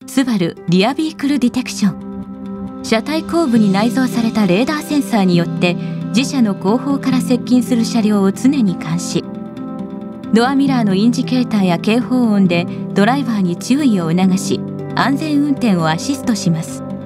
スバルリアビークルディテクション。車体後部に内蔵されたレーダーセンサーによって自社の後方から接近する車両を常に監視。ドアミラーのインジケーターや警報音でドライバーに注意を促し、安全運転をアシストします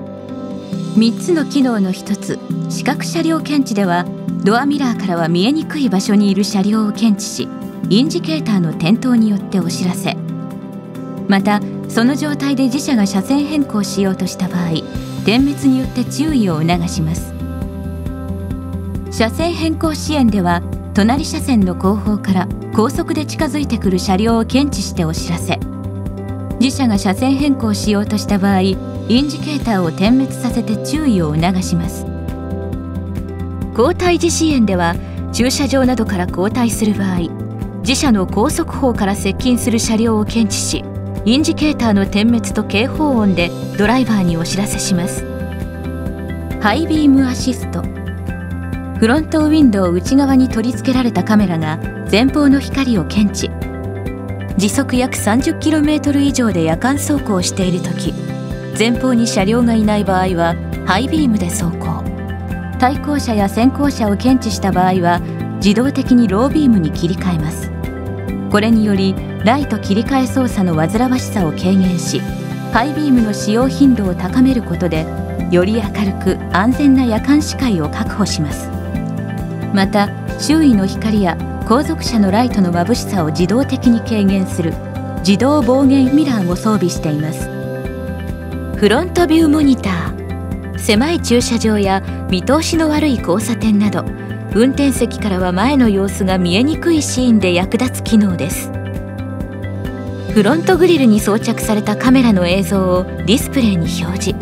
。3つの機能の一つ、視覚車両検知では、ドアミラーからは見えにくい場所にいる車両を検知し、インジケーターの点灯によってお知らせ。またその状態で自社が車線変更しようとした場合、点滅によって注意を促します。車線変更支援では、隣車線の後方から高速で近づいてくる車両を検知してお知らせ。自社が車線変更しようとした場合、インジケーターを点滅させて注意を促します。後退時支援では、駐車場などから後退する場合、自社の高速砲から接近する車両を検知し、インジケーターの点滅と警報音でドライバーにお知らせします。ハイビームアシスト。フロントウィンドウ内側に取り付けられたカメラが前方の光を検知。時速約 30km 以上で夜間走行しているとき、前方に車両がいない場合はハイビームで走行。対向車や先行車を検知した場合は自動的にロービームに切り替えます。これによりライト切り替え操作の煩わしさを軽減し、ハイビームの使用頻度を高めることで、より明るく安全な夜間視界を確保します。また周囲の光や後続車のライトの眩しさを自動的に軽減する自動防減ミラーを装備しています。フロントビューモニター。狭い駐車場や見通しの悪い交差点など、運転席からは前の様子が見えにくいシーンで役立つ機能です。フロントグリルに装着されたカメラの映像をディスプレイに表示。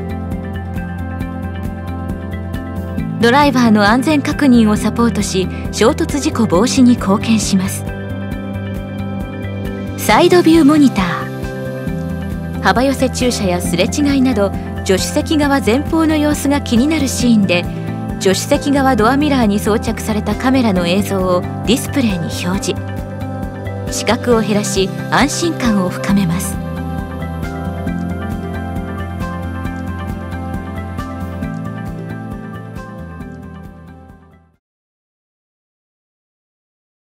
ドライバーの安全確認をサポートし、衝突事故防止に貢献します。サイドビューモニター。幅寄せ駐車やすれ違いなど、助手席側前方の様子が気になるシーンで、助手席側ドアミラーに装着されたカメラの映像をディスプレイに表示。視覚を減らし安心感を深めます。